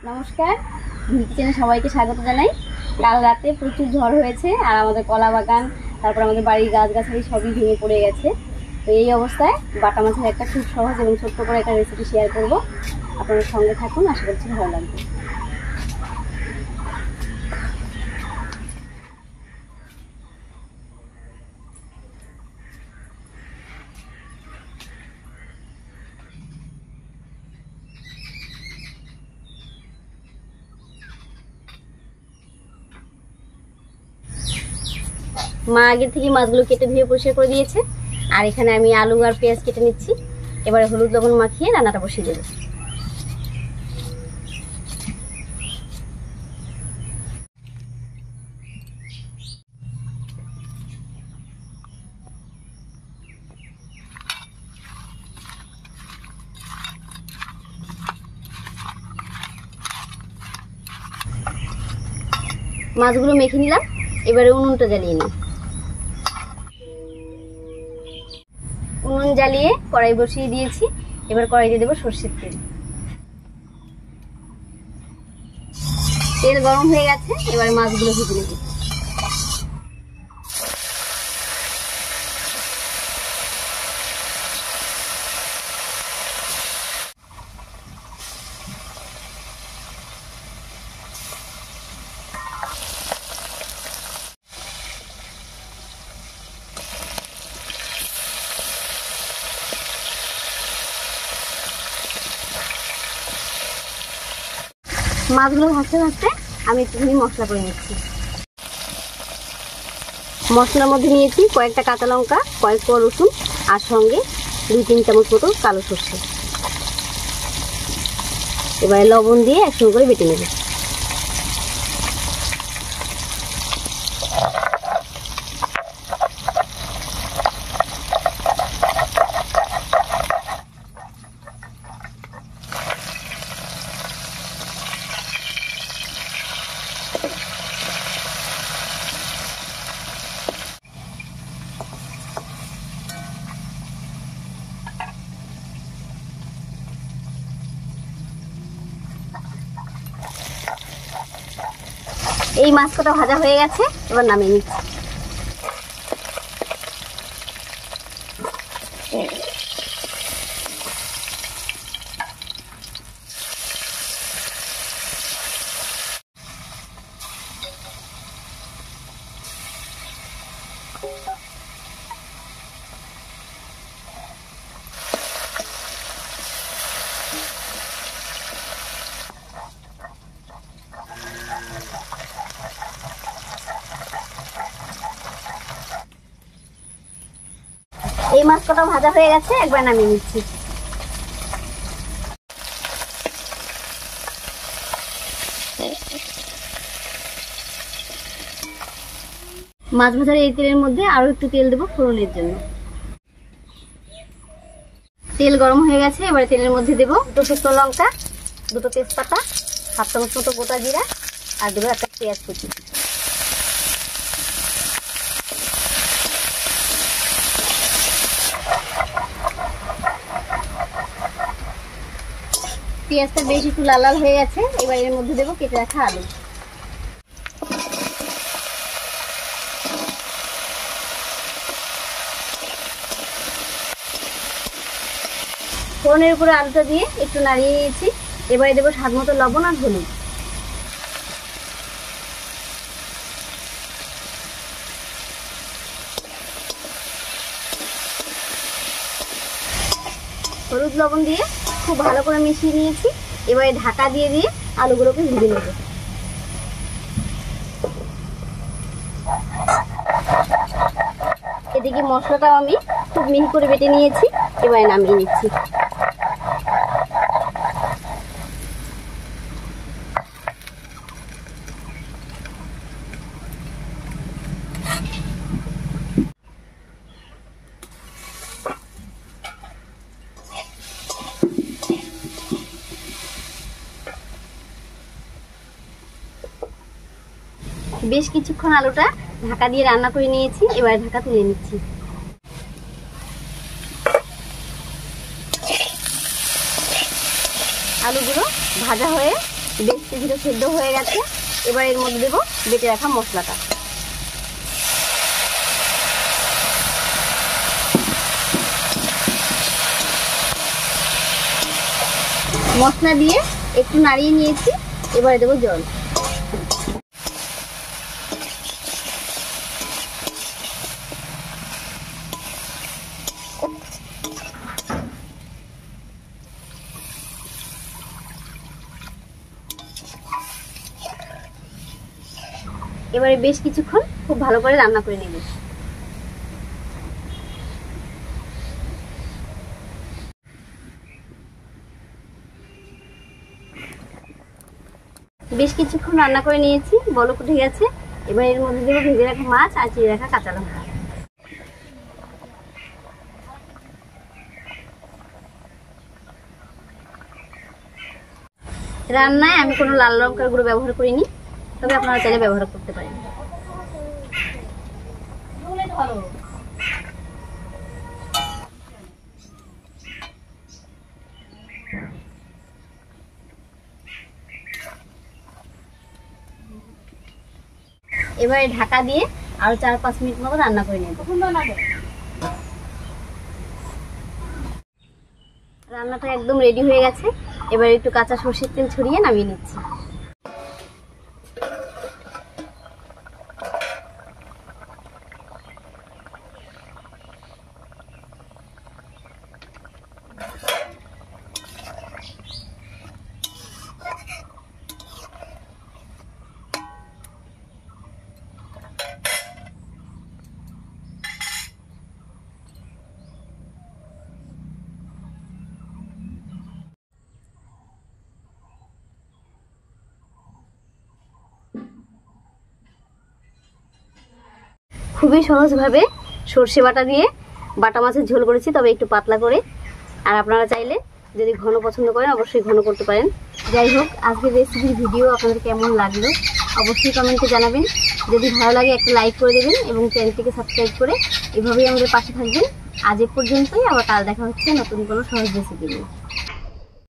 নমস্কার, কিচেনে সবাইকে স্বাগত জানাই। কাল রাতে প্রচুর ঝড় হয়েছে আর আমাদের কলা বাগান, তারপর আমাদের বাড়ির গাছগাছালি সবই ভেঙে পড়ে গেছে। তো এই অবস্থায় বাটা মাছের একটা খুব সহজ এবং ছোট্ট করে একটা রেসিপি শেয়ার করব। আপনারা সঙ্গে থাকুন, আশা করছি ভালো লাগবে। মা আগে থেকে মাছগুলো কেটে ধুয়ে পরিষ্কার করে দিয়েছে, আর এখানে আমি আলু আর পেঁয়াজ কেটে নিচ্ছি। এবারে হলুদ লবণ মাখিয়ে রান্নাটা বসিয়ে দেবো। মাছগুলো মেখে নিলাম, এবারে উনুনটা জ্বালিয়ে নিই। উনুন জ্বালিয়ে কড়াই বসিয়ে দিয়েছি। এবার কড়াইতে দেবো সরষের তেল। তেল গরম হয়ে গেছে, এবার মাছগুলো ভেজে নেব। মাছগুলো ভাজতে ভাজতে আমি একটুখানি মশলা করে নিচ্ছি। মশলার মধ্যে নিয়েছি কয়েকটা কাঁচা লঙ্কা, কয়েক কোয়া রসুন, আর সঙ্গে 2-3 চামচ মতো কালো সরষে। এবারে লবণ দিয়ে একসঙ্গে করে বেটে নেব। এই মাছ কটা ভাজা হয়ে গেছে, এবার নামিয়ে নিচ্ছি। এই মাছ কটা ভাজা হয়ে গেছে, একবার নামিয়ে নিচ্ছি। মাছ ভাজার এই তেলের মধ্যে আরো একটু তেল দেবো ফোড়নের জন্য। তেল গরম হয়ে গেছে, এবারে তেলের মধ্যে দেবো 2 শুকনো লঙ্কা, 2 তেজপাতা, 7 চামচ মতো গোটা জিরা, আর দেবো একটা পেঁয়াজ কুচি। পেঁয়াজটা বেশ একটু লাল লাল হয়ে গেছে, এবার এর মধ্যে দেবো কেটে রাখা আলু। ফোড়নের উপরে আলুটা দিয়ে একটু নাড়িয়ে নিয়েছি। এবারে দেবো স্বাদ মতো লবণ আর হলুদ। হলুদ লবণ দিয়ে খুব ভালো করে মিশিয়ে নিয়েছি। এবারে ঢাকা দিয়ে দিয়ে আলুগুলোকে ভেজে নেব। এদিকে মশলাটাও আমি খুব মিহি করে বেটে নিয়েছি, এবারে নামিয়ে নিচ্ছি। বেশ কিছুক্ষণ আলুটা ঢাকা দিয়ে রান্না করে নিয়েছি, এবারে ঢাকা তুলে নিচ্ছি। আলুগুলো ভাজা হয়ে বেশ কিছুটা সেদ্ধ হয়ে গেছে। এবার এর মধ্যে দেবো বেটে রাখা মশলাটা। মশলা দিয়ে একটু নাড়িয়ে নিয়েছি, এবারে দেবো জল। এবারে বেশ কিছুক্ষণ খুব ভালো করে রান্না করে নেব। বেশ কিছুক্ষণ রান্না করে নিয়েছি, বলক উঠে গেছে। এবার এর মধ্যে দেবো ভেজে রাখা মাছ আর চিড়ে রাখা কাঁচা লঙ্কা। রান্নায় আমি কোনো লাল লঙ্কার গুঁড়ো ব্যবহার করিনি, তবে আপনারা চাইলে ব্যবহার করতে পারেন। এবারে ঢাকা দিয়ে আরো 4-5 মিনিট মতো রান্না করে নেব। রান্নাটা একদম রেডি হয়ে গেছে। এবার একটু কাঁচা সরষের তেল ছড়িয়ে নামিয়ে নিচ্ছি। খুবই সহজভাবে সর্ষে বাটা দিয়ে বাটা মাছের ঝোল করেছি, তবে একটু পাতলা করে। আর আপনারা চাইলে যদি ঘন পছন্দ করেন অবশ্যই ঘন করতে পারেন। যাই হোক, আজকের রেসিপির ভিডিও আপনাদের কেমন লাগলো অবশ্যই কমেন্টে জানাবেন। যদি ভালো লাগে একটা লাইক করে দেবেন এবং চ্যানেলটিকে সাবস্ক্রাইব করে এভাবেই আমাদের পাশে থাকবেন। আজ এ পর্যন্তই, আবার কাল দেখা হচ্ছে নতুন কোনো সহজ রেসিপি নিয়ে।